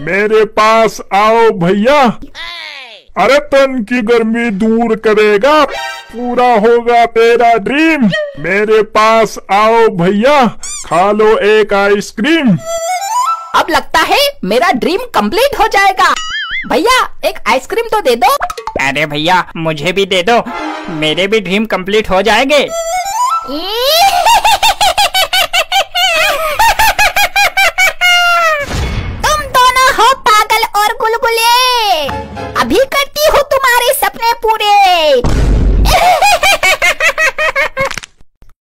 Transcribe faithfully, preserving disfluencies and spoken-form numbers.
मेरे पास आओ भैया, अरे तन की गर्मी दूर करेगा, पूरा होगा तेरा ड्रीम। मेरे पास आओ भैया, खा लो एक आइसक्रीम। अब लगता है मेरा ड्रीम कंप्लीट हो जाएगा। भैया एक आइसक्रीम तो दे दो। अरे भैया मुझे भी दे दो, मेरे भी ड्रीम कंप्लीट हो जाएंगे। ए?